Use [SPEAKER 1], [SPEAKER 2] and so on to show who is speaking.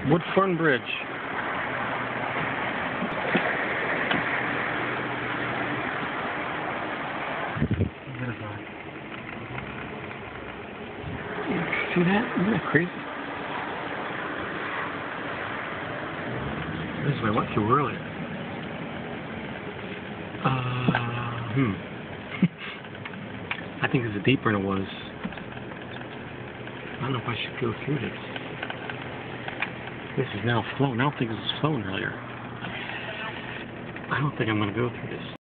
[SPEAKER 1] Woodfern Bridge. See that? Isn't that crazy? This is what I went through earlier. I think this is deeper than it was. I don't know if I should go through this. This is now flowing. I don't think this was flowing earlier. I don't think I'm going to go through this.